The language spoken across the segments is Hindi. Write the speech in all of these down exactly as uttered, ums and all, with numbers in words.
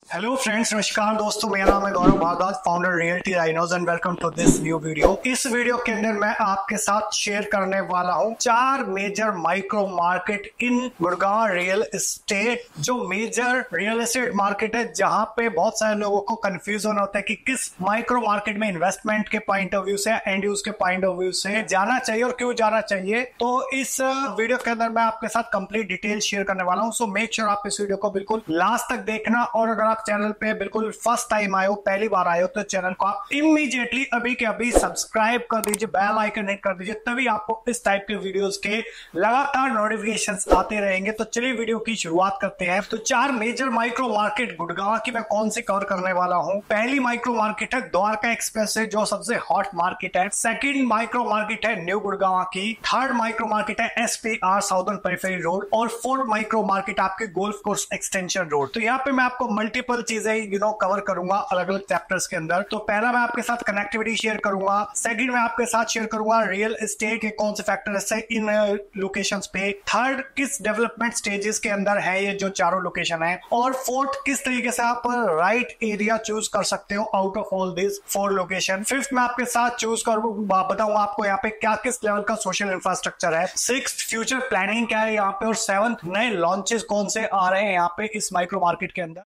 हेलो फ्रेंड्स, नमस्कार दोस्तों, मेरा नाम है Gaurav Bhardwaj, founder Realty Rhinos and welcome to this new video. इस वीडियो के अंदर मैं आपके साथ शेयर करने वाला हूं चार major micro market in Gurgaon real estate. जो मेजर रियल एस्टेट मार्केट है जहां पे बहुत सारे लोगों को कंफ्यूजन होता है कि किस माइक्रो मार्केट में इन्वेस्टमेंट के पॉइंट ऑफ व्यू से, एंड यूज के पॉइंट ऑफ व्यू से जाना चाहिए और क्यों जाना चाहिए। तो इस वीडियो के अंदर मैं आपके साथ कंप्लीट डिटेल शेयर करने वाला हूं। सो मेक श्योर आप इस वीडियो को बिल्कुल लास्ट तक देखना, और अगर चैनल पे बिल्कुल फर्स्ट टाइम आए हो, पहली बार आए हो, तो चैनल को आप इमीडिएटली अभी के अभी सब्सक्राइब कर दीजिए, बेल आइकन हिट कर दीजिए, तभी आपको इस टाइप के वीडियोस के लगातार नोटिफिकेशंस आते रहेंगे। तो चलिए वीडियो की शुरुआत करते हैं। तो चार मेजर माइक्रो मार्केट गुड़गांव की मैं कौन सी कवर करने वाला हूं। पहली माइक्रो मार्केट है द्वारका एक्सप्रेस है, जो सबसे हॉट मार्केट है। सेकंड माइक्रो मार्केट है न्यू गुड़गांव की। थर्ड माइक्रो मार्केट है एसपीआर साउदर्न पेरिफेरी रोड, और फोर्थ माइक्रो मार्केट आपके गोल्फ कोर्स एक्सटेंशन रोड। तो यहाँ पे मैं आपको मल्टीपल चीजें यू नो कवर करूंगा अलग अलग चैप्टर्स के अंदर। तो पहला मैं आपके साथ कनेक्टिविटी शेयर करूंगा, सेकंड मैं आपके साथ शेयर करूंगा रियल एस्टेट के कौन से फैक्टर्स है इन लोकेशंस पे, थर्ड किस डेवलपमेंट स्टेजेस के अंदर है ये जो चारों लोकेशन है, और फोर्थ किस तरीके से आप राइट एरिया चूज कर सकते हो out of all this four location. Fifth मैं आपके साथ चूज करूँ बताऊंगा आपको यहाँ पे क्या किस लेवल का सोशल इंफ्रास्ट्रक्चर है। सिक्स्थ फ्यूचर प्लानिंग क्या है यहाँ पे, और सेवंथ नए लॉन्चेस कौन से आ रहे हैं यहाँ पे इस माइक्रो मार्केट के अंदर।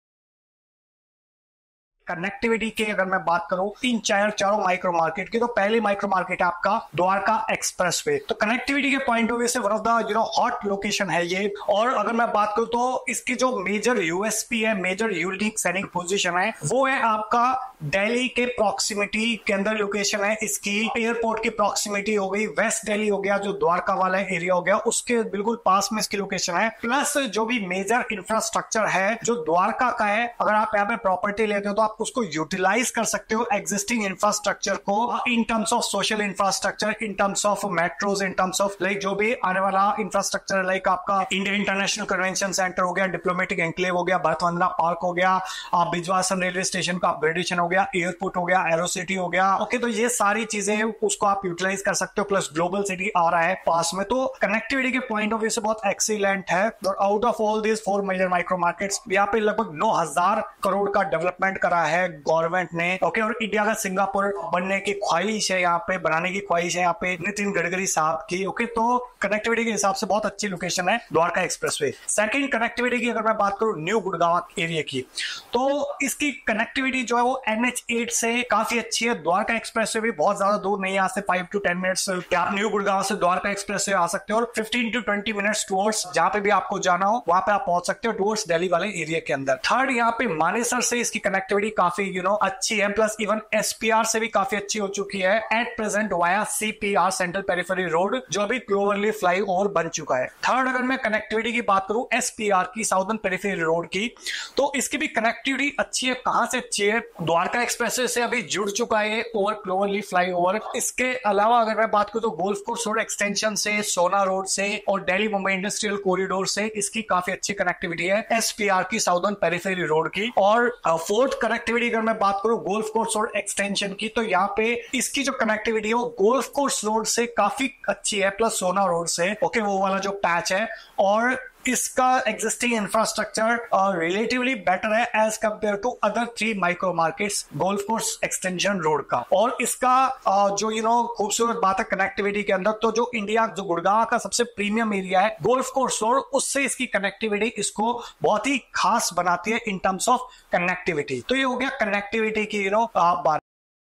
कनेक्टिविटी की अगर मैं बात करूं इन चार चारों माइक्रो मार्केट की, तो पहली माइक्रो मार्केट है आपका द्वारका एक्सप्रेसवे। तो कनेक्टिविटी के पॉइंट ऑफ व्यू से one of the you know hot location है ये। और अगर मैं बात करूं तो इसकी जो मेजर यूएसपी है, मेजर यूनिक सेलिंग पोजीशन है, वो है आपका दिल्ली के प्रॉक्सिमिटी के अंदर लोकेशन है इसकी। एयरपोर्ट की प्रॉक्सिमिटी हो गई, वेस्ट दिल्ली हो गया, जो द्वारका वाला एरिया हो गया, उसके बिल्कुल पास में इसकी लोकेशन है। प्लस जो भी मेजर इंफ्रास्ट्रक्चर है जो द्वारका का है, अगर आप यहाँ पे प्रॉपर्टी लेते हो तो आप उसको यूटिलाइज कर सकते हो एग्जिस्टिंग इंफ्रास्ट्रक्चर को, in terms of social infrastructure, in terms of metros, in terms of like जो भी आने वाला इंफ्रास्ट्रक्चर, लाइक आपका इंडिया इंटरनेशनल कन्वेंशन सेंटर हो गया, डिप्लोमेटिक एनक्लेव हो गया, भारत वंदना पार्क हो गया, बिजवासन रेलवे स्टेशन का अपग्रेडेशन हो गया, एयरपोर्ट हो गया, एरो सिटी हो गया। ओके, तो ये सारी चीजें उसको आप यूटिलाइज कर सकते हो। प्लस ग्लोबल सिटी आ रहा है पास में, तो कनेक्टिविटी के पॉइंट ऑफ व्यू से बहुत एक्सीलेंट है। और out of all this four major micro markets यहाँ पे लगभग नौ हजार करोड़ का डेवलपमेंट करा है गवर्नमेंट ने। ओके, और इंडिया का सिंगापुर बनने की ख्वाहिश है, यहाँ पे बनाने की ख्वाहिश है यहाँ पे नितिन गडकरी साहब की। ओके, तो कनेक्टिविटी के हिसाब से बहुत अच्छी लोकेशन है द्वारका एक्सप्रेसवे। सेकंड कनेक्टिविटी की अगर मैं बात करूं न्यू गुड़गांव एरिया की, तो इसकी कनेक्टिविटी जो है वो एन एच एट से काफी अच्छी है। द्वारका एक्सप्रेसवे भी बहुत ज्यादा दूर नहीं है, यहाँ से फाइव टू टेन मिनट्स आप न्यू गुड़गांव से द्वारका एक्सप्रेसवे आ सकते हो, और fifteen to twenty minutes towards जहां पे भी आपको जाना हो वहां पे आप पहुंच सकते हो, टूवर्ड्स दिल्ली वाले एरिया के अंदर। थर्ड यहाँ पे मानेसर से इसकी कनेक्टिविटी काफी यू नो अच्छी है, प्लस इवन एसपीआर से भी काफी अच्छी हो चुकी है at present via CPR central periphery road, जो अभी क्लोवरली फ्लाई ओवर बन चुका है। थर्ड अगर मैं कनेक्टिविटी की बात करूं एसपीआर की, साउदर्न पेरिफेरी रोड की, तो इसकी भी कनेक्टिविटी अच्छी है। कहां से अच्छी है? द्वारका एक्सप्रेसवे से अभी जुड़ चुका है ओवर क्लोवरली फ्लाई ओवर। इसके अलावा अगर मैं बात करूं तो गोल्फ कोर्स रोड एक्सटेंशन से, सोना रोड से, और दिल्ली मुंबई इंडस्ट्रियल कॉरिडोर से इसकी काफी अच्छी कनेक्टिविटी है एसपीआर की, साउदर्न पेरिफेरी रोड की। और फोर्थ कनेक्टिविटी अगर मैं बात करूं गोल्फ कोर्स रोड एक्सटेंशन की, तो यहाँ पे इसकी जो कनेक्टिविटी है वो गोल्फ कोर्स रोड से काफी अच्छी है, प्लस सोना रोड से। ओके, वो वाला जो पैच है, और इसका एग्जिस्टिंग इंफ्रास्ट्रक्चर रिलेटिवली बेटर है as compared to other three micro markets golf course extension road का। और इसका uh, जो यू नो खूबसूरत बात है कनेक्टिविटी के अंदर, तो जो इंडिया जो गुड़गांव का सबसे प्रीमियम एरिया है गोल्फ कोर्स रोड, उससे इसकी कनेक्टिविटी इसको बहुत ही खास बनाती है इन टर्म्स ऑफ कनेक्टिविटी। तो ये हो गया कनेक्टिविटी की यू नो बात।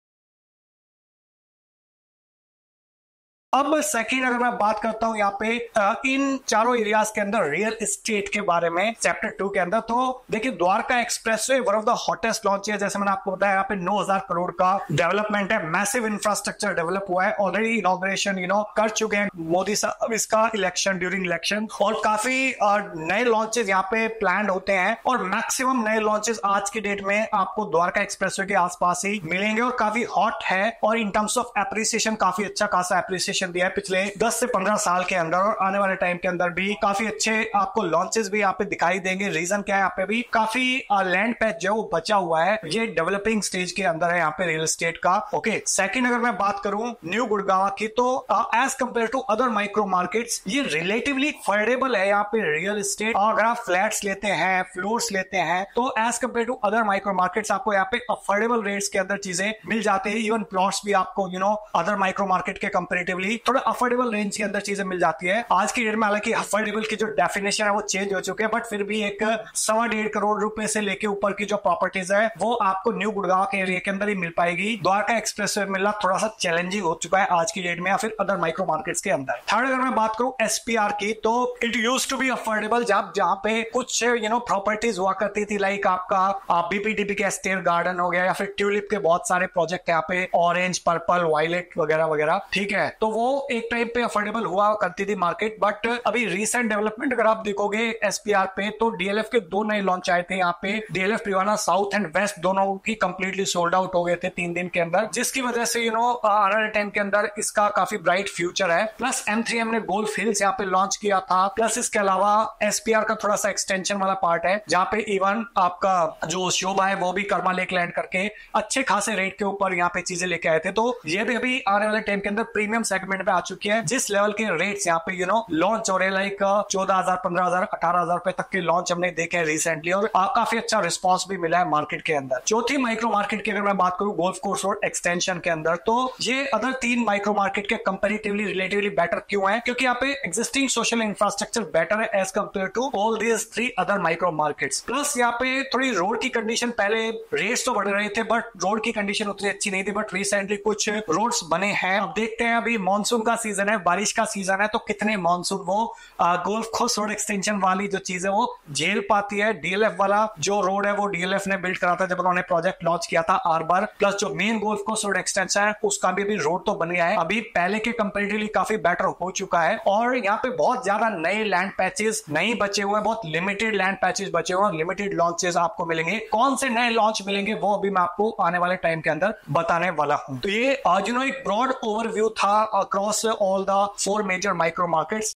अब सेकंड अगर मैं बात करता हूं यहाँ पे इन चारों एरियाज के अंदर रियल एस्टेट के बारे में चैप्टर टू के अंदर, तो देखिए Dwarka expressway one of the hottest launch है। जैसे मैंने आपको बताया यहाँ पे नौ हजार करोड़ का डेवलपमेंट है, मैसिव इंफ्रास्ट्रक्चर डेवलप हुआ है, ऑलरेडी इनॉग्रेशन यू नो कर चुके हैं मोदी साहब इसका इलेक्शन ड्यूरिंग इलेक्शन, और काफी नए लॉन्चेस यहाँ पे प्लान होते हैं, और मैक्सिमम नए लॉन्चेस आज की डेट में आपको द्वारका एक्सप्रेसवे के आसपास ही मिलेंगे, और काफी हॉट है, और इन टर्म्स ऑफ एप्रिसिएशन काफी अच्छा खासा एप्रिसिएशन लोकेशन दिया है पिछले दस से पंद्रह साल के अंदर, और आने वाले टाइम के अंदर भी काफी अच्छे आपको लॉन्चेस भी यहाँ पे दिखाई देंगे। रीजन क्या है, यहाँ पे भी काफी लैंड पैच जो बचा हुआ है, ये डेवलपिंग स्टेज के अंदर है यहाँ पे रियल एस्टेट का। ओके, सेकंड अगर मैं बात करूं न्यू गुड़गांव की, तो as compared to other micro markets ये रिलेटिवली अफोर्डेबल है यहाँ पे रियल एस्टेट। और अगर आप फ्लैट्स लेते हैं, फ्लोर्स लेते हैं, तो as compared to other micro markets आपको यहाँ पे अफोर्डेबल रेट्स के अंदर चीजें मिल जाते हैं। इवन प्लॉट्स भी आपको you know other micro market के कंपेरेटिवली थोड़ा अफोर्डेबल रेंज के अंदर चीजें मिल जाती है। आज की डेट में हालांकि अफोर्डेबल की जो डेफिनेशन है वो चेंज हो चुके हैं, बट फिर भी एक सवा डेढ़ करोड़ रुपए से लेके ऊपर की जो प्रॉपर्टीज है वो आपको न्यू गुड़गांव के एरिया के अंदर ही मिल पाएगी। द्वारका एक्सप्रेस वे मिलना थोड़ा सा चैलेंजिंग हो चुका है आज की डेट में, या फिर अदर माइक्रो मार्केट्स के अंदर। थर्ड अगर मैं बात करूं एसपीआर की, तो it used to be affordable, जब जहां पे कुछ यू नो प्रॉपर्टीज हुआ करती थी, लाइक आपका बीपीडीपी के स्टेयर गार्डन हो गया, या फिर ट्यूलिप के बहुत सारे प्रोजेक्ट यहाँ पे, ऑरेंज, पर्पल, वायलेट वगैरह वगैरह, ठीक है। तो वो एक टाइम पे अफोर्डेबल हुआ करती थी मार्केट, बट अभी रिसेंट डेवलपमेंट अगर आप देखोगे एसपीआर पे, तो डीएलएफ के दो नए लॉन्च आए थे यहाँ पे, DLF Privana south and west दोनों की कंप्लीटली सोल्ड आउट हो गए थे तीन दिन के अंदर, जिसकी वजह से यू नो आने वाले टाइम के अंदर इसका काफी ब्राइट फ्यूचर है। प्लस एम थ्री एम ने गोल्फ हिल्स यहाँ पे लॉन्च किया था, प्लस इसके अलावा एसपीआर का थोड़ा सा एक्सटेंशन वाला पार्ट है, जहाँ पे इवन आपका जो शोभा है वो भी कर्मा लेक लैंड करके अच्छे खासे रेट के ऊपर यहाँ पे चीजें लेके आए थे। तो ये भी अभी आने वाले टाइम के अंदर प्रीमियम सेगमेंट पे आ चुकी है, जिस लेवल के रेट्स यहाँ पे यू नो लॉन्च हो रहे, लाइक चौदह हजार, पंद्रह हजार, अठारह हजार रुपए तक के लॉन्च हमने देखे हैं रिसेंटली, और काफी अच्छा रिस्पॉन्स भी मिला है मार्केट के अंदर। चौथी माइक्रो मार्केट की अगर मैं बात करूं गोल्फ कोर्स रोड एक्सटेंशन के अंदर, तो ये अदर तीन माइक्रो मार्केट के कंपैरेटिवली रिलेटिवली बेटर क्यों है, क्योंकि यहाँ पे एग्जिस्टिंग सोशल इंफ्रास्ट्रक्चर बेटर है as compared to all these three other micro markets. Plus यहाँ पे थोड़ी रोड की कंडीशन, पहले रेट्स तो बढ़ रहे थे बट रोड की कंडीशन उतनी अच्छी नहीं थी, बट रिसेंटली कुछ रोड्स बने हैं। अब देखते हैं, अभी मानसून का सीजन है, बारिश का सीजन है, तो कितने मानसून वो गोल्फ कोर्स रोड एक्सटेंशन वाली जो चीज है वो झेल पाती है। डीएलएफ वाला जो रोड है वो डीएलएफ ने बिल्ड करा था जब उन्होंने प्रोजेक्ट लॉन्च किया था आर्बर, प्लस जो main golf course road extension है उसका भी अभी रोड तो बन गया है, अभी पहले के कंपेरेटिवली काफी बेटर हो चुका है। और यहाँ पे बहुत ज्यादा नए लैंड पैचेस नहीं बचे हुए हैं, बहुत लिमिटेड लैंड पैचेस बचे हुए हैं, लिमिटेड लॉन्चेस आपको मिलेंगे। कौन से नए लॉन्च मिलेंगे वो अभी मैं आपको आने वाले टाइम के अंदर बताने वाला हूं। तो ये आज यू नो एक ब्रॉड ओवरव्यू था across all the four major micro markets.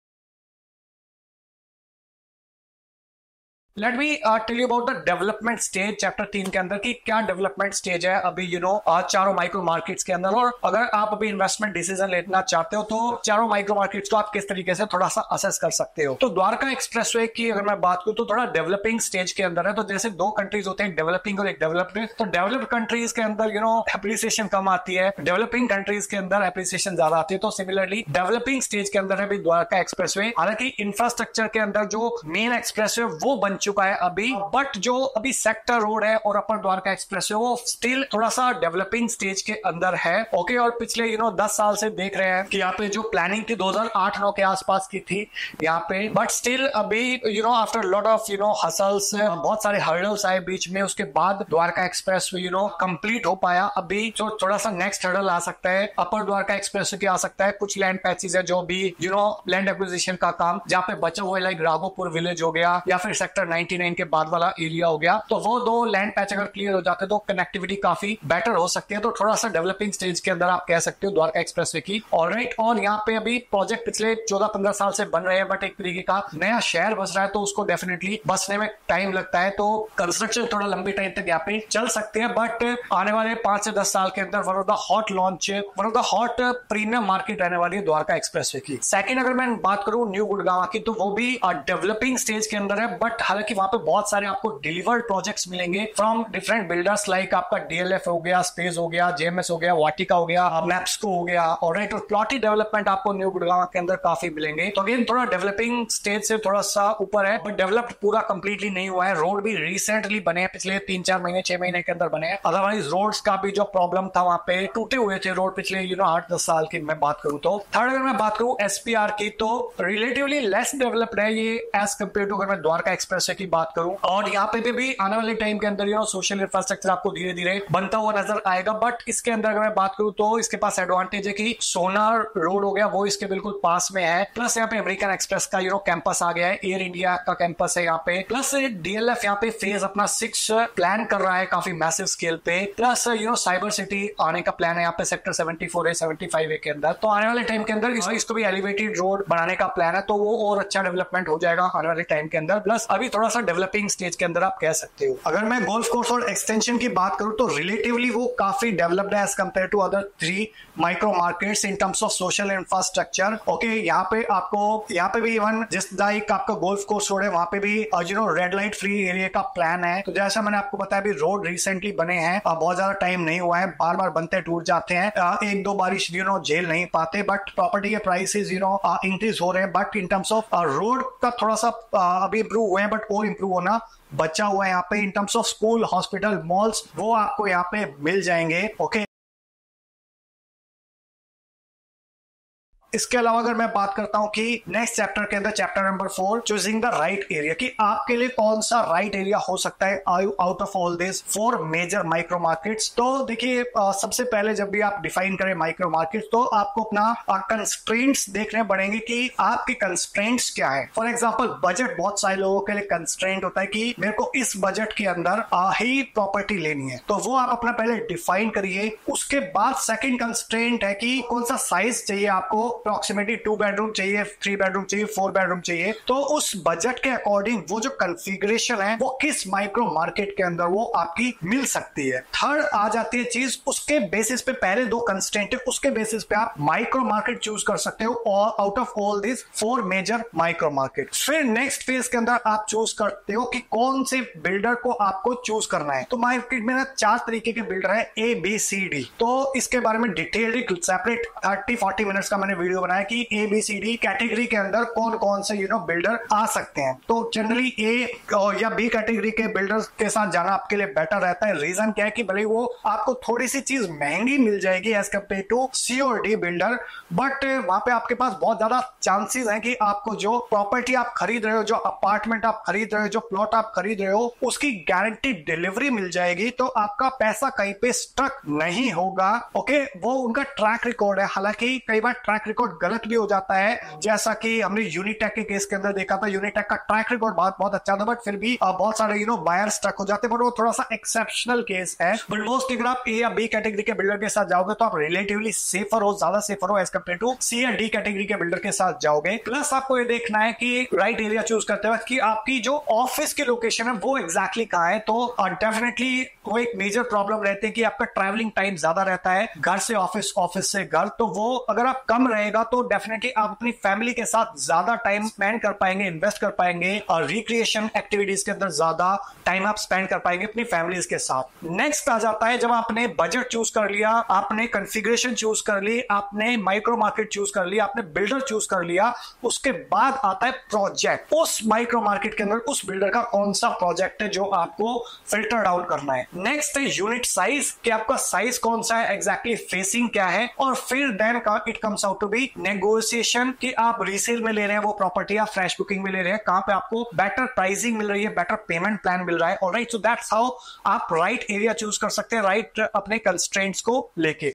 Let me tell you about the development stage chapter तीन के अंदर की क्या डेवलपमेंट स्टेज है अभी यू नो आज चारों माइक्रो मार्केट्स के अंदर, और अगर आप अभी इन्वेस्टमेंट डिसीजन लेना चाहते हो तो चारों माइक्रो मार्केट्स को आप किस तरीके से थोड़ा सा असेस कर सकते हो। तो द्वारका एक्सप्रेसवे की अगर मैं बात करूं तो थोड़ा डेवलपिंग स्टेज के अंदर है। तो जैसे दो कंट्रीज होते हैं, डेवलपिंग और एक डेवलप्ड, तो डेवलप्ड कंट्रीज के अंदर यू नो एप्रिसिएशन कम आती है, डेवलपिंग कंट्रीज के अंदर एप्रिसिएशन ज्यादा आती है। तो सिमिलरली डेवलपिंग स्टेज के अंदर है अभी द्वारका एक्सप्रेसवे। हालांकि इंफ्रास्ट्रक्चर के अंदर जो मेन एक्सप्रेसवे वो बन चुका है अभी, बट जो अभी सेक्टर रोड है और अपर द्वारका एक्सप्रेसवे वो स्टिल थोड़ा सा डेवलपिंग स्टेज के अंदर है। ओके, और पिछले यू नो दस साल से देख रहे हैं कि यहाँ पे जो प्लानिंग थी दो हज़ार आठ नौ के आसपास की थी यहाँ पे, बट स्टिल अभी you know after lot of you know hassles, बहुत सारे हर्डल्स आए बीच में, उसके बाद Dwarka expressway you know complete हो पाया। अभी जो थोड़ा सा नेक्स्ट हर्डल आ सकता है अपर द्वारका एक्सप्रेसवे की आ सकता है, कुछ लैंड पैचेस है जो भी यू नो लैंड एक्विजिशन का काम जहाँ पे बचा हुआ है, लाइक राघोपुर विलेज हो गया या फिर सेक्टर नाइनटी नाइन के बाद वाला एरिया हो गया। तो वो दो लैंड पैच अगर क्लियर हो जाते तो कनेक्टिविटी काफी बेटर हो सकती है। तो थोड़ा सा डेवलपिंग स्टेज के अंदर आप कह सकते हो द्वारका एक्सप्रेसवे की। ऑलराइट, और यहाँ पे अभी प्रोजेक्ट पिछले चौदह पंद्रह साल से बन रहे हैं, बट एक तरीके का नया शहर बस रहा है, तो उसको डेफिनेटली बसने में टाइम लगता है, तो कंस्ट्रक्शन थोड़ा लंबी टाइम तक यहाँ पे चल सकते हैं। बट आने वाले पांच से दस साल के अंदर one of the hot launch, one of the hot premium market रहने वाली है द्वारका एक्सप्रेसवे की। सेकंड अगर मैं बात करूं न्यू गुड़गांव की, तो वो भी डेवलपिंग स्टेज के अंदर है, बट हालांकि वहां पे बहुत सारे आपको डिलीवर्ड प्रोजेक्ट्स मिलेंगे फ्रॉम डिफरेंट बिल्डर्स, लाइक आपका डीएलएफ हो गया, स्पेस हो गया, जेएमएस हो गया, वाटिका हो गया, मैप्सको हो गया। ऑलराइट, और प्लॉटी डेवलपमेंट आपको न्यू गुड़गांव के अंदर काफी मिलेंगे। तो अगेन थोड़ा डेवलपिंग स्टेज से थोड़ा सा ऊपर है, बट डेवलप्ड पूरा कंप्लीटली नहीं हुआ है। रोड भी रिसेंटली बने हैं, पिछले तीन चार महीने छह महीने के अंदर बने हैं। अदरवाइज रोड्स का भी जो प्रॉब्लम था वहां पे टूटे हुए थे रोड पिछले यू नो आठ दस साल की मैं बात करूं तो। थर्ड अगर मैं बात करूं एसपीआर की, तो रिलेटिवली लेस डेवलप्ड है ये एज कंपेयर टू अगर मैं द्वारका एक्सप्रेस एक्सप्रेसवे की बात करूं, और यहाँ पे भी, भी आने वाले टाइम के अंदर यू नो सोशल इंफ्रास्ट्रक्चर आपको धीरे धीरे बनता हुआ नजर आएगा। बट इसके अंदर अगर मैं बात करूं तो इसके पास एडवांटेज है कि सोनार रोड हो गया वो इसके बिल्कुल पास में है, प्लस यहाँ पे अमेरिकन एक्सप्रेस का यू नो कैंपस आ गया है, एयर इंडिया का कैंपस है यहाँ पे, प्लस डीएलएफ यहाँ पे फेज अपना सिक्स प्लान कर रहा है काफी मैसिव स्केल पे, plus you know cyber city आने का प्लान है यहाँ पे सेक्टर सेवेंटी फोर है सेवेंटी फाइव ए के अंदर। तो आने वाले टाइम के अंदर इस, इसको भी एलिवेटेड रोड बनाने का प्लान है, तो वो और अच्छा डेवलपमेंट हो जाएगा आने वाले टाइम के अंदर। प्लस अभी थोड़ा सा डेवलपिंग स्टेज के अंदर आप कह सकते हो। अगर मैं गोल्फ कोर्स और एक्सटेंशन की बात करूं तो रिलेटिवली वो काफी डेवलप्ड है as compared to other three micro markets in terms of social infrastructure. Okay, यहाँ पे आपको यहाँ पे भी इवन जिस लाइक आपका गोल्फ कोर्स रोड है वहां पे भी you know red light free area का प्लान है। तो जैसा मैंने आपको बताया अभी रोड रिसेंटली बने हैं, बहुत ज्यादा टाइम नहीं हुआ है, बार बार बनते टूट जाते हैं, एक दो बारिश यू नो झेल नहीं पाते, बट प्रॉपर्टी के प्राइसेस यू नो इंक्रीज हो रहे हैं। But in terms of road का थोड़ा सा uh, अभी इंप्रूव हुए हैं, बट और इंप्रूव होना बचा हुआ है यहाँ पे। In terms of school, hospital, malls वो आपको यहाँ पे मिल जाएंगे। ओके, इसके अलावा अगर मैं बात करता हूं कि नेक्स्ट चैप्टर के अंदर chapter number four choosing the right area, कि आपके लिए कौन सा राइट एरिया हो सकता है out of all this four major micro markets. तो देखिए सबसे पहले जब भी आप डिफाइन करें माइक्रो मार्केट तो आपको अपना कंस्ट्रेंट्स देखने पड़ेंगे कि आपके कंस्ट्रेंट्स क्या है। फॉर एग्जाम्पल बजट, बहुत सारे लोगों के लिए कंस्ट्रेंट होता है कि मेरे को इस बजट के अंदर ही प्रॉपर्टी लेनी है, तो वो आप अपना पहले डिफाइन करिए। उसके बाद सेकेंड कंस्ट्रेंट है कि कौन सा साइज चाहिए आपको, अप्रोक्सीमेटली टू बेडरूम चाहिए, थ्री बेडरूम चाहिए, फोर बेडरूम चाहिए, तो उस बजट के अकॉर्डिंग वो जो कॉन्फ़िगरेशन है वो किस माइक्रो मार्केट के अंदर वो आपकी मिल सकती है। थर्ड आ जाती है चीज, उसके बेसिस पे पहले दो कंस्ट्रेंट है, उसके बेसिस पे आप माइक्रो मार्केट चूज कर सकते हो और out of all this four major micro market. फिर नेक्स्ट फेज के अंदर आप चूज करते हो कि कौन से बिल्डर को आपको चूज करना है। तो मार्केट में ना चार तरीके के बिल्डर है, ए बी सी डी। तो इसके बारे में detailed separate thirty forty minutes का मैंने वीडियो बनाया कि A B C D category के अंदर कौन कौन से यू नो बिल्डर आ सकते हैं। तो जनरली ए या बी कैटेगरी के बिल्डर्स के साथ जाना आपके लिए बेटर रहता है। रीजन क्या है कि भले वो आपको थोड़ी सी चीज महंगी मिल जाएगी एज कम्पेयर टू सी और डी बिल्डर, बट वहां पे आपके पास बहुत ज्यादा चांसेस हैं कि आपको जो प्रॉपर्टी आप खरीद रहे हो, जो अपार्टमेंट आप खरीद रहे हो, जो प्लॉट आप खरीद रहे हो, उसकी गारंटी डिलीवरी मिल जाएगी, तो आपका पैसा कहीं पे स्टक नहीं होगा। ओके, वो उनका ट्रैक रिकॉर्ड है। हालांकि कई बार ट्रैक रिकॉर्ड गलत भी हो जाता है, जैसा कि हमने यूनिटेक के केस के अंदर देखा था। यूनिटेक का ट्रैक रिकॉर्ड बहुत बहुत अच्छा था, बट फिर भी बहुत सारे यू नो बायर स्टक हो जाते हैं, बट वो थोड़ा सा एक्सेप्शनल केस है। बट मोस्ट अगर आप ए या बी कैटेगरी के बिल्डर के साथ जाओगे तो आप रिलेटिवली सेफर हो, ज्यादा सेफर हो एज कम्पेयर टू सी या डी कैटेगरी के बिल्डर के साथ जाओगे। प्लस आपको ये देखना है कि राइट एरिया चूज करते वक्त कि आपकी जो ऑफिस की लोकेशन है वो एग्जैक्टली कहाँ है। तो डेफिनेटली वो एक मेजर प्रॉब्लम रहती है कि आपका ट्रैवलिंग टाइम ज्यादा रहता है, घर से ऑफिस, ऑफिस से घर, तो वो अगर आप कम रहेगा तो डेफिनेटली आप अपनी फैमिली के साथ ज्यादा टाइम स्पेंड कर पाएंगे, इन्वेस्ट कर पाएंगे, और रिक्रिएशन एक्टिविटीज के अंदर ज्यादा टाइम आप स्पेंड कर पाएंगे अपनी फैमिलीज के साथ। नेक्स्ट आ जाता है जब आपने बजट चूज कर लिया, आपने कॉन्फ़िगरेशन चूज कर ली, आपने माइक्रो मार्केट चूज कर लिया, आपने बिल्डर चूज कर लिया, उसके बाद आता है प्रोजेक्ट। उस माइक्रो मार्केट के अंदर उस बिल्डर का कौन सा प्रोजेक्ट है जो आपको फिल्टर डाउन करना है। नेक्स्ट है यूनिट साइज, कि आपका साइज कौन सा है, एग्जैक्टली फेसिंग क्या है, और फिर then it comes out to be negotiation, कि आप रीसेल में ले रहे हैं वो प्रॉपर्टी, या फ्रेश बुकिंग में ले रहे हैं, कहां पे आपको बेटर प्राइसिंग मिल रही है, बेटर पेमेंट प्लान मिल रहा है। ऑलराइट, सो दैट्स हाउ आप राइट एरिया चूज कर सकते हैं, राइट अपने कंस्ट्रेंट्स को लेके।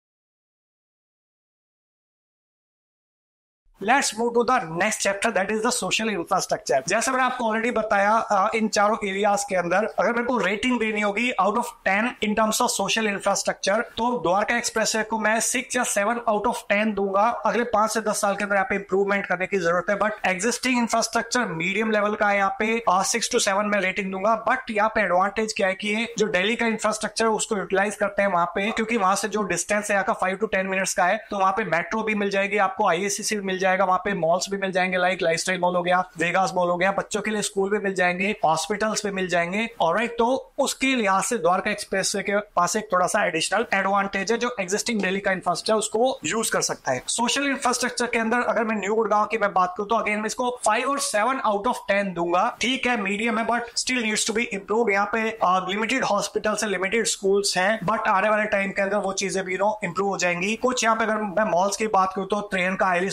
Let's move to the next chapter, that is the social infrastructure। जैसे मैंने आपको ऑलरेडी बताया, इन चारों एरियाज के अंदर अगर मेरे को रेटिंग देनी होगी out of ten in terms of social infrastructure, तो द्वारका एक्सप्रेसवे को मैं सिक्स या सेवन आउट ऑफ टेन दूंगा। अगले पांच से दस साल के अंदर यहाँ पे इंप्रूवमेंट करने की जरूरत है, but existing infrastructure medium level का है, यहाँ पे सिक्स टू सेवन में रेटिंग दूंगा। बट यहाँ पे एडवांटेज क्या है कि ये जो दिल्ली का इंफ्रास्ट्रक्चर उसको यूटिलाइज करते हैं वहां पे, क्योंकि वहां से जो डिस्टेंस है यहाँ का फाइव टू टेन मिनट्स का है, तो वहां पे मेट्रो भी मिल जाएगी आपको, आई एस सी सी भी मिल जाएगा, वहां पे मॉल्स भी मिल जाएंगे, लाइक लाइफस्टाइल मॉल हो गया, वेगास मॉल हो गया, बच्चों के लिए स्कूल भी मिल जाएंगे, हॉस्पिटल्स भी मिल जाएंगे। ऑलराइट, तो उसके लिहाज से द्वारका एक्सप्रेसवे के पास एक थोड़ा सा एडिशनल एडवांटेज है, जो एग्जिस्टिंग दिल्ली का इंफ्रास्ट्रक्चर उसको यूज कर सकता है। सोशल इंफ्रास्ट्रक्चर के अंदर अगर मैं न्यू गुड़गांव की मैं बात करूं तो अगेन मैं इसको फाइव और सेवन आउट ऑफ टेन दूंगा। ठीक है, मीडियम है, but still needs to be improve. यहाँ पे लिमिटेड हॉस्पिटल्स है, लिमिटेड स्कूल्स हैं, बट आने वाले टाइम के अंदर वो चीजें भी नो इम्प्रूव हो जाएंगी। कुछ यहाँ पे अगर मैं मॉल्स की बात करूं तो ट्रेन का आइरिस ब्रॉडवे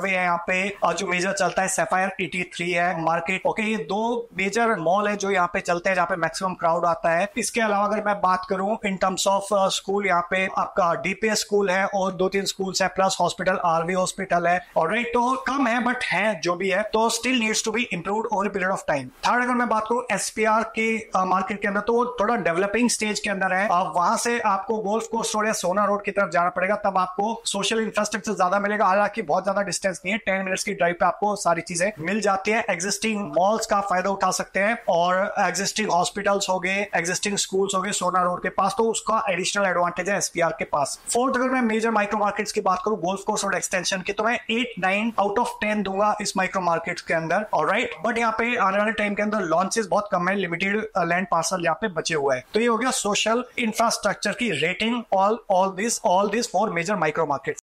वे है यहाँ पे, और जो मेजर चलता है सैफायर तिरासी है मार्केट। ओके, ये दो मेजर मॉल है जो यहाँ पे चलते हैं, जहाँ पे मैक्सिमम क्राउड आता है। इसके अलावा अगर मैं बात करूं इन टर्म्स ऑफ स्कूल, यहाँ पे आपका डीपीएस स्कूल है और दो तीन स्कूल्स है, प्लस हॉस्पिटल, आरवी हॉस्पिटल है। ऑलराइट, तो कम है बट है जो भी है, तो still needs to be improved over a period of time. Third, अगर मैं बात करूं एसपीआर के मार्केट के अंदर, तो थोड़ा डेवलपिंग स्टेज के अंदर है। वहां से आपको गोल्फ कोर्स रोड या सोना रोड की तरफ जाना पड़ेगा, तब आपको सोशल इंफ्रास्ट्रक्चर ज्यादा मिलेगा। हालांकि बहुत ज्यादा डिस्टेंस नहीं है, टेन मिनट्स की ड्राइव पे आपको सारी चीजें मिल जाती है। एग्जिस्टिंग मॉल्स का फायदा उठा सकते हैं और एग्जिस्टिंग हॉस्पिटल्स हो गए, एग्जिस्टिंग स्कूल्स हो गए सोना रोड के पास, तो उसका एडिशनल एडवांटेज है एसपीआर के पास। फोर्थ, अगर मैं मेजर माइक्रो मार्केट्स की बात करूं गोल्फ कोर्स रोड एक्सटेंशन की, तो मैं eight nine out of ten दूंगा इस माइक्रो मार्केट्स के अंदर। ऑलराइट, बट यहाँ पे आने वाले टाइम के अंदर लॉन्चेस बहुत कम है, लिमिटेड लैंड पार्सल यहाँ पे बचे हुए हैं। तो ये हो गया सोशल इंफ्रास्ट्रक्चर की rating, all all this all this four major micro markets.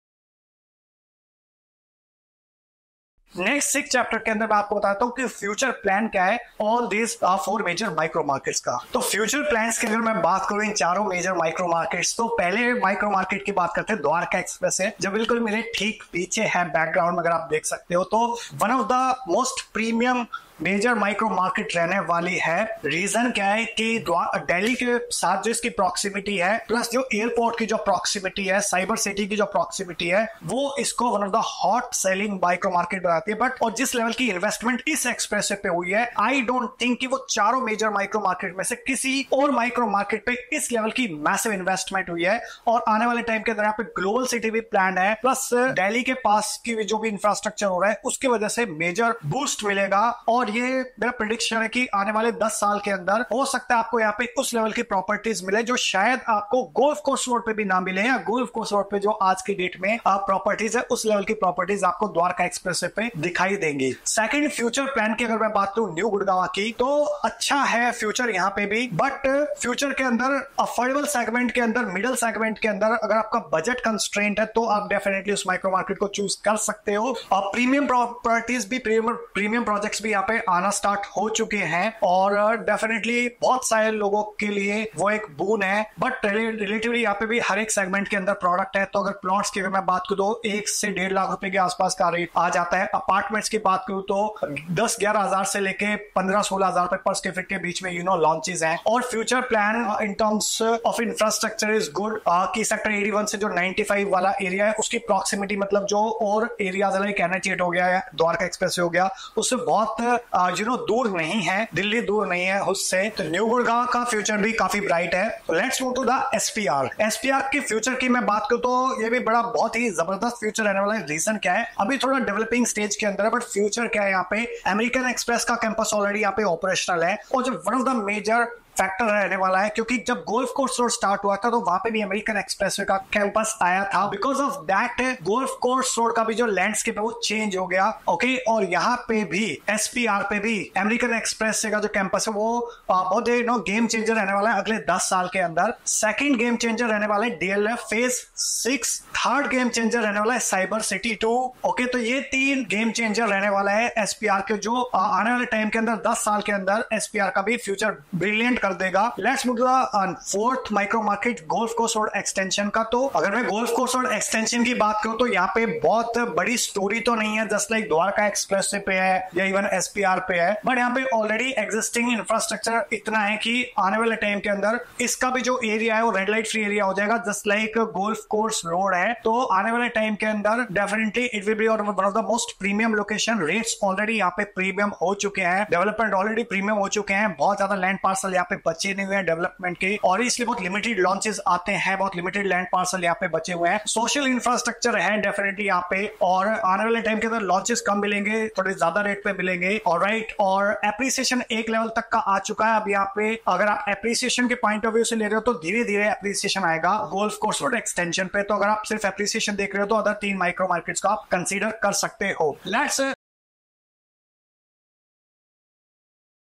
Next six chapter के अंदर मैं आपको बताता हूँ कि फ्यूचर प्लान क्या है all this four major micro markets का। तो फ्यूचर प्लान्स की अगर मैं बात करूँ इन चारों मेजर माइक्रो मार्केट्स, तो पहले माइक्रो मार्केट की बात करते हैं द्वारका एक्सप्रेस है, जो बिल्कुल मेरे ठीक पीछे है बैकग्राउंड में, अगर आप देख सकते हो। तो one of the most premium major micro market रहने वाली है। रीजन क्या है कि दिल्ली के साथ जो इसकी प्रॉक्सिमिटी है, प्लस जो एयरपोर्ट की जो प्रॉक्सिमिटी है, साइबर सिटी की जो प्रॉक्सिमिटी है, वो इसको one of the hot selling micro market बनाती है। बट और जिस लेवल की इन्वेस्टमेंट इस एक्सप्रेस पे हुई है, आई डोंट थिंक कि वो चारों मेजर माइक्रो मार्केट में से किसी और माइक्रो मार्केट पे इस लेवल की मैसिव इन्वेस्टमेंट हुई है। और आने वाले टाइम के अंदर यहाँ पे ग्लोबल सिटी भी प्लान है, प्लस दिल्ली के पास की जो भी इंफ्रास्ट्रक्चर हो रहा है उसकी वजह से मेजर बूस्ट मिलेगा। और ये मेरा प्रेडिक्शन है कि आने वाले दस साल के अंदर हो सकता है आपको यहाँ पे उस लेवल की प्रॉपर्टीज मिले जो शायद आपको गोल्फ कोर्स रोड पे भी ना मिले, या गोल्फ कोर्स रोड पे जो आज की डेट में आप प्रॉपर्टीज है उस लेवल की प्रॉपर्टीज आपको द्वारका एक्सप्रेस पे दिखाई देंगी। सेकंड, फ्यूचर प्लान की अगर मैं बात करूं न्यू गुड़गांव की, तो अच्छा है फ्यूचर यहाँ पे भी, बट फ्यूचर के अंदर अफोर्डेबल सेगमेंट के अंदर, मिडिल सेगमेंट के अंदर अगर आपका बजट कंस्ट्रेंट है तो आप डेफिनेटली उस माइक्रो मार्केट को चूज कर सकते हो। और प्रीमियम प्रॉपर्टीज भी, प्रीमियम प्रीमियम प्रोजेक्ट्स भी यहाँ पे आना स्टार्ट हो चुके हैं, और डेफिनेटली बहुत सारे लोगों के लिए वो एक बून है। बट रिलेटिवली यहाँ पे भी हर एक सेगमेंट के अंदर प्रोडक्ट है। तो अगर प्लॉट्स की अगर मैं बात करूं तो एक से डेढ़ लाख रुपए के आसपास का रेट आ जाता है। अपार्टमेंट्स की बात करूं तो दस ग्यारह हजार से लेके पंद्रह सोलह हजार रुपए पर स्क्वायर फीट के बीच में यू नो लॉन्चेस हैं। और future plan in terms of infrastructure is good की सेक्टर इक्यासी से जो पचानवे वाला एरिया है उसकी प्रॉक्सिमिटी, मतलब जो और एरियाज लाइक एनएच हो गया है, द्वारका एक्सप्रेस हो गया, उससे बहुत यू नो दूर नहीं है, दिल्ली दूर नहीं है उससे। तो न्यू गुड़गांव का फ्यूचर भी काफी ब्राइट है। Let's move to the SPR. SPR की फ्यूचर की मैं बात करूं तो ये भी बड़ा बहुत ही जबरदस्त फ्यूचर रहने वाला है। रीजन क्या है, अभी थोड़ा डेवलपिंग स्टेज के अंदर है, बट फ्यूचर क्या है, यहाँ पे अमेरिकन एक्सप्रेस का कैंपस ऑलरेडी यहाँ पे ऑपरेशनल है, और जो one of the major factor रहने वाला है, क्योंकि जब गोल्फ कोर्स रोड स्टार्ट हुआ था तो वहां पे भी अमेरिकन एक्सप्रेसवे का कैंपस आया था। Because of that golf course road का भी जो लैंडस्केप है वो चेंज हो गया। ओके, और यहाँ पे भी एसपीआर पे भी अमेरिकन एक्सप्रेसवे का जो कैंपस है वो बहुत ही नो गेम चेंजर रहने वाला है अगले दस साल के अंदर। सेकंड गेम चेंजर रहने वाला है DLF phase six. Third game changer रहने वाला है साइबर सिटी टू। ओके, तो ये तीन गेम चेंजर रहने वाला है एसपीआर के, जो आने वाले टाइम के अंदर दस साल के अंदर एसपीआर का भी फ्यूचर ब्रिलियंट कर देगा। Let's move to the fourth micro market golf course road extension का। तो अगर मैं गोल्फ कोर्स रोड एक्सटेंशन की बात करूं तो यहाँ पे बहुत बड़ी स्टोरी तो नहीं है, जस्ट लाइक द्वारका एक्सप्रेस पे है या इवन एसपीआर पे है, बट यहाँ पे ऑलरेडी एग्जिस्टिंग इंफ्रास्ट्रक्चर इतना है कि आने वाले टाइम के अंदर इसका भी जो एरिया है वो रेड लाइट फ्री एरिया हो जाएगा, just like golf course road है। तो आने वाले टाइम के अंदर definitely it will be one of the most premium location. Rates already यहाँ पे प्रीमियम हो चुके हैं, डेवलपमेंट ऑलरेडी प्रीमियम हो चुके हैं, बहुत ज्यादा लैंड पार्सल यहाँ पे बचे नहीं हुए हैं डेवलपमेंट के, और इसलिए बहुत लिमिटेड लॉन्चेस आते हैं, बहुत लिमिटेड लैंड पार्सल यहाँ पे बचे हुए हैं। सोशल इंफ्रास्ट्रक्चर है डेफिनेटली यहाँ पे, और आने वाले टाइम के अंदर लॉन्चेस कम मिलेंगे, थोड़े ज्यादा रेट पे मिलेंगे। ऑलराइट, और एप्रिसिएशन एक लेवल तक का आ चुका है। अब यहाँ पे अगर आप एप्रिसिएशन के पॉइंट ऑफ व्यू से ले रहे हो तो धीरे धीरे एप्रिसिएशन आएगा गोल्फ कोर्स रोड एक्सटेंशन पे। तो अगर आप सिर्फ एप्रिसिएशन देख रहे हो तो अदर तीन माइक्रो मार्केट्स का आप कंसीडर कर सकते हो। Let's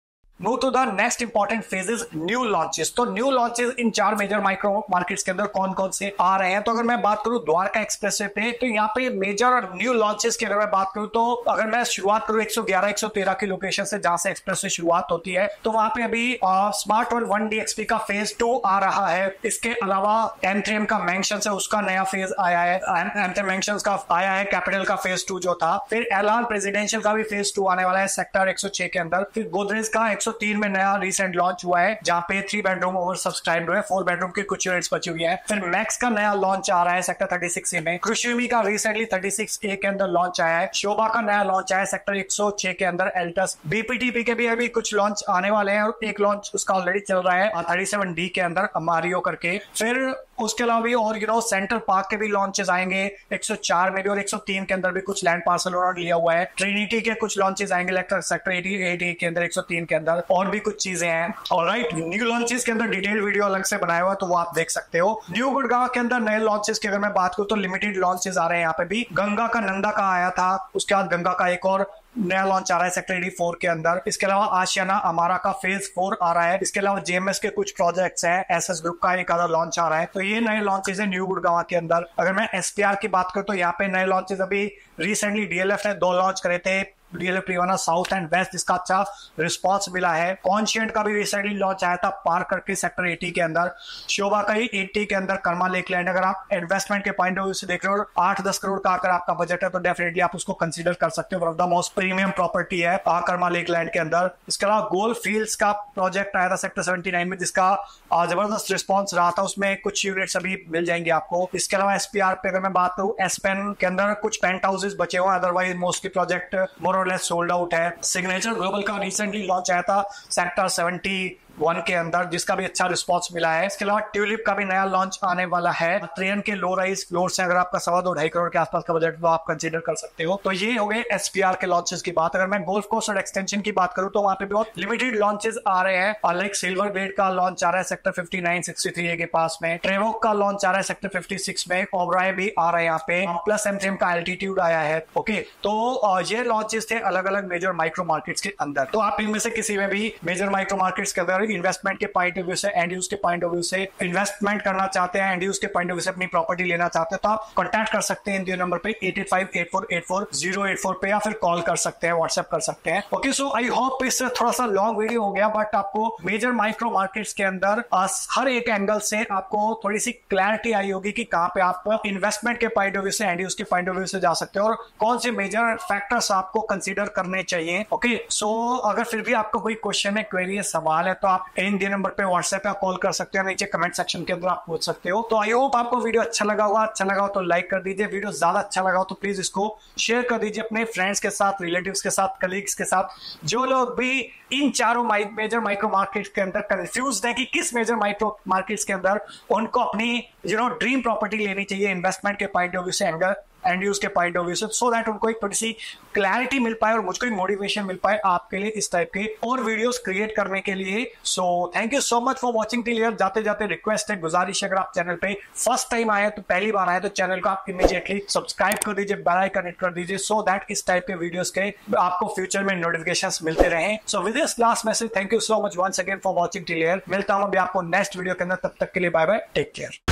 move to the next important phases, new launches. तो न्यू लॉन्चेस इन चार मेजर माइक्रो मार्केट्स के अंदर कौन कौन से आ रहे हैं। तो अगर मैं बात करूं द्वारका एक्सप्रेसवे पे, तो यहाँ पे मेजर और न्यू लॉन्चेस की अगर मैं बात करूं तो अगर मैं शुरुआत करूं एक सौ ग्यारह एक सौ तेरह की लोकेशन से जहां से एक्सप्रेसवे शुरुआत होती है, तो वहां पे अभी smart world one D X P का फेज टू आ रहा है। इसके अलावा एम थ्री एम का मेंशन है, उसका नया फेज आया है, एम थ्री मेंशन का आया है, कैपिटल का फेज टू जो था, फिर एलान प्रेसिडेंशियल का भी फेज टू आने वाला है सेक्टर एक सौ छह के अंदर, फिर गोदरेज का एक सौ तीन में नया रिसेंट लॉन्च हुआ है जहां पे थ्री बेडरूम ओवर सब्सक्राइब्ड हुए, फोर बेडरूम की कुछ यूनिट्स बची हुई है। फिर मैक्स का नया लॉन्च आ रहा है सेक्टर थर्टी सिक्स ए में, कृषिमी का रिसेंटली थर्टी सिक्स ए के अंदर लॉन्च आया है, शोभा का नया लॉन्च आया है सेक्टर एक सौ छह के अंदर, एल्टस, बीपीटीपी के भी अभी कुछ लॉन्च आने वाले हैं और एक लॉन्च उसका ऑलरेडी चल रहा है थर्टी सेवन डी के अंदर मारियो करके। फिर उसके अलावा भी और यू नो सेंटर पार्क के भी लॉन्चेस आएंगे एक सौ चार में भी, और एक सौ तीन के अंदर भी कुछ लैंड पार्सल उन्होंने लिया हुआ है। ट्रिनिटी के कुछ लॉन्चेस आएंगे सेक्टर अठासी के अंदर, एक सौ तीन के अंदर, और भी कुछ चीजें हैं। ऑलराइट, न्यू लॉन्चेस के अंदर डिटेल वीडियो अलग से बनाया हुआ तो वो आप देख सकते हो। न्यू गुड़गांव के अंदर नए लॉन्चेस की अगर मैं बात करूं तो लिमिटेड लॉन्चेस आ रहे हैं यहाँ पे भी। गंगा का नंदा का आया था, उसके बाद गंगा का एक और नया लॉन्च आ रहा है सेक्टर एटी फोर के अंदर। इसके अलावा आशियाना अमारा का फेज फोर आ रहा है। इसके अलावा जेएमएस के कुछ प्रोजेक्ट्स हैं, एसएस ग्रुप का एक आधा लॉन्च आ रहा है। तो ये नए लॉन्चेस है न्यू गुड़गांव के अंदर। अगर मैं एसपीआर की बात करूं तो यहाँ पे नए लॉन्चेस अभी रिसेंटली डीएलएफ ने दो लॉन्च करे थे, DLF Privana south and west, जिसका अच्छा रिस्पांस मिला है। कॉन्शियंट का भी रिसेंटली लॉन्च आया था पार्क करके सेक्टर अस्सी के अंदर। शोभा का ही अस्सी के अंदर कर्मा लेक लैंड, अगर आप इन्वेस्टमेंट के पॉइंट ऑफ व्यू से देख रहे हो आठ दस करोड़ का अगर आपका बजट है तो डेफिनेटली आप उसको कंसीडर कर सकते हो। One of the most premium property है कर्मा लेक लैंड के अंदर। इसके अलावा गोल्ड फील्ड्स का प्रोजेक्ट आया था सेक्टर सेवेंटी नाइन में, जिसका जबरदस्त रिस्पॉन्स रहा था, उसमें कुछ यूनिट्स अभी मिल जाएंगे आपको। इसके अलावा एसपीआर पे अगर मैं बात करूं, एसपेन के अंदर कुछ पेंट हाउसेस बचे हुए हैं, अदरवाइज मोस्टली प्रोजेक्ट मोर और लेस सोल्ड आउट है। सिग्नेचर ग्लोबल का रिसेंटली लॉन्च आया था सेक्टर सेवेंटी वन के अंदर, जिसका भी अच्छा रिस्पॉन्स मिला है। इसके अलावा ट्यूलिप का भी नया लॉन्च आने वाला है। ट्रेन के लो राइज फ्लोर से अगर आपका सवा दो ढाई करोड़ के आसपास का बजट तो आप कंसीडर कर सकते हो। तो ये हो गए एसपीआर के लॉन्चेस की बात। अगर मैं गोल्फ कोर्स और एक्सटेंशन की बात करूं तो वहां पे बहुत लिमिटेड लॉन्चेस आ रहे हैं। लाइक सिल्वर ग्रेड का लॉन्च आ रहा है sector fifty nine sixty three A के पास में, ट्रेवोक का लॉन्च आ रहा है सेक्टर फिफ्टी सिक्स में, ओबराय भी आ रहा है यहाँ पे, प्लस एमथ्रीएम का एल्टीट्यूड आया है। ओके, तो ये लॉन्चेस थे अलग अलग मेजर माइक्रो मार्केट्स के अंदर। तो आप इनमें से किसी में भी मेजर माइक्रो मार्केट्स के अंदर इन्वेस्टमेंट के पॉइंट ऑफ व्यू से, एंड यूज के पॉइंट ऑफ व्यू से इन्वेस्टमेंट करना चाहते हैं, एंड यूज के पॉइंट ऑफ व्यू से अपनी प्रॉपर्टी लेना चाहते हैं, तो आप कॉन्टैक्ट कर सकते हैं इन नंबर पे eight eight five eight four eight four zero eight four पे, या फिर कॉल कर सकते हैं, व्हाट्सएप कर सकते हैं। ओके, सो आई होप इससे थोड़ा सा लॉन्ग वीडियो हो गया, बट आपको मेजर माइक्रो मार्केट्स के अंदर हर एक एंगल से आपको थोड़ी सी क्लैरिटी आई होगी कि कहां पे आप इन्वेस्टमेंट के पॉइंट ऑफ व्यू से, एंड यूज के पॉइंट ऑफ व्यू से जा सकते हो, और कौन से मेजर फैक्टर्स आपको कंसीडर करने चाहिए। ओके, सो अगर फिर भी आपको कोई क्वेश्चन है, क्वेरी है, सवाल है, तो आप इन दिए नंबर पे व्हाट्सएप या कॉल कर सकते हो, नीचे कमेंट सेक्शन के अंदर आप पूछ सकते हो। तो आई होप आपको वीडियो अच्छा लगा होगा। अच्छा लगा हो तो लाइक कर दीजिए, वीडियो ज्यादा अच्छा लगा हो तो प्लीज इसको शेयर कर दीजिए अपने फ्रेंड्स के साथ, रिलेटिव्स के साथ, कलीग्स के साथ, जो लोग भी इन चारों मेजर माइक्रो मार्केट्स के अंदर कंफ्यूज है कि किस मेजर माइक्रो मार्केट्स के अंदर उनको अपनी यू नो ड्रीम प्रॉपर्टी लेनी चाहिए इन्वेस्टमेंट के पॉइंट ऑफ व्यू से, एंगल एंड यूज के पॉइंट ऑफ व्यू से, सो दैट उनको एक थोड़ी सी क्लैरिटी मिल पाए और मुझको एक मोटिवेशन मिल पाए आपके लिए इस टाइप के और वीडियोस क्रिएट करने के लिए। So thank you so much for watching till here. जाते जाते रिक्वेस्ट है, गुजारिश है, अगर आप चैनल पे फर्स्ट टाइम आए तो पहली बार आए तो चैनल को आप इमीडिएटली सब्सक्राइब कर दीजिए, बेल आइकन हिट कर दीजिए, सो दैट इस टाइप के वीडियोस के आपको फ्यूचर में नोटिफिकेशंस मिलते रहें। So with this last message, thank you so much once again for watching till here. मिलता हूं अभी आपको नेक्स्ट वीडियो के अंदर, तब तक के लिए बाय बाय, टेक केयर।